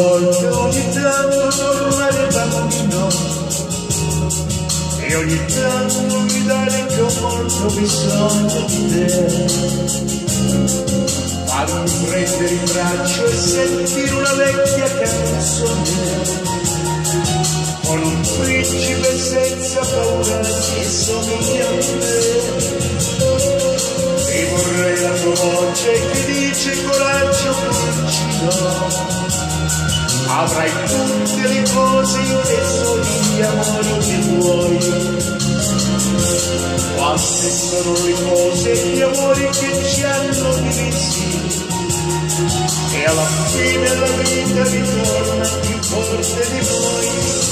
volte, ogni tanto tornare bambino, e ogni tanto mi dare che ho molto bisogno di te. Farmi prendere in braccio e sentire una vecchia canzone, con un principe senza paura che somiglia a me. E vorrei la tua voce che dice coraggio pulcino, avrai tutte le cose io ne so gli amori che vuoi. Quante sono le cose e gli amori che ci hanno divisi, e alla fine la vita ritorna più forte di noi.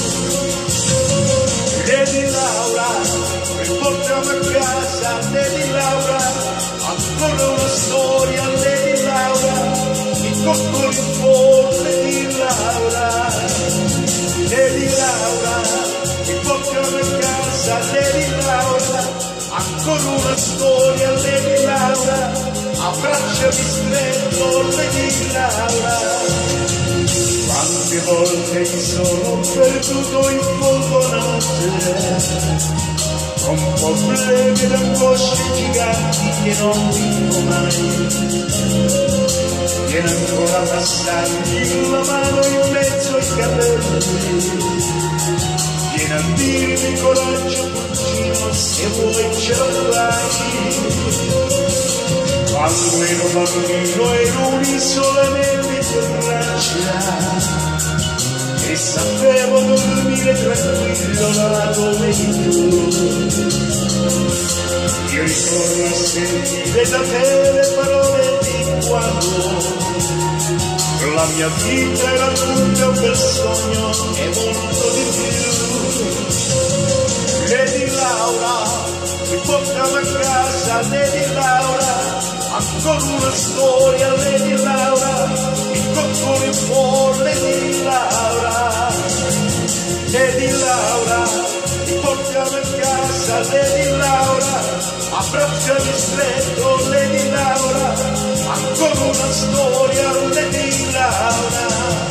Lady Laura, riportiamo a casa Lady Laura, ancora una storia Lady Laura, il coccolo in fuori Lady Laura. Lady Laura, riportiamo a casa Lady Laura, ancora una storia Lady Laura, abbracciami stretto Lady Laura. Quante volte mi sono perduto in fondo notte, con problemi ed angosce giganti che non vinco mai. Viene ancora a passarmi la mano in mezzo ai capelli, viene a dirmi coraggio pulcino, se vuoi ce la fai. Quando ero bambino ero un'isola nelle tue braccia, e sapevo dormire tranquillo là dove tu. Io ritorno a sentire da te le parole di quando la mia vita era tutta un bel sogno e molto di più. Lady Laura, riportami a casa Lady Laura, ancora una storia Lady Laura, il coccolo in fuori Lady Laura. Lady Laura, riportiamo a casa Lady Laura, abbracciami stretto Lady Laura, ancora una storia Lady Laura.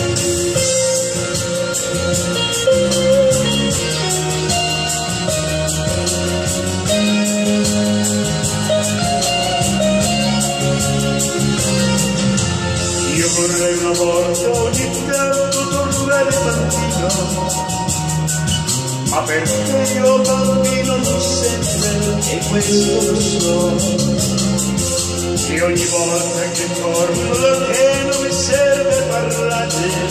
Io vorrei una volta ogni tanto tornare bambino, ma perché io bambino non sempre, e questo lo so. E ogni volta che torno da te non mi serve parlare,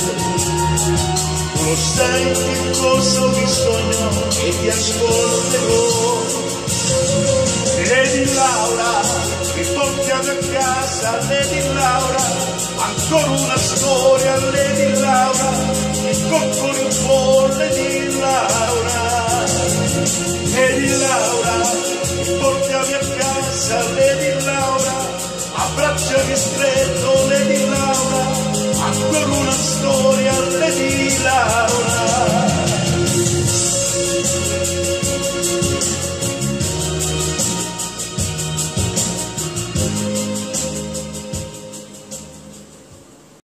tu lo sai che cosa ho bisogno e ti ascolterò. Lady Laura, riportiamo a casa Lady Laura, ancora una storia Lady Laura, il coccolo in fuori Lady Laura. Lady Laura, riportiamo a casa Lady Laura, abbracciami stretto Lady Laura,